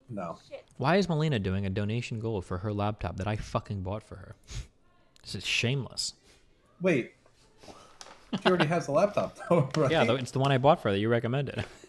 No. Why is Melina doing a donation goal for her laptop that I fucking bought for her? This is shameless. Wait. She already has a laptop, though, right? Yeah, it's the one I bought for her that you recommended.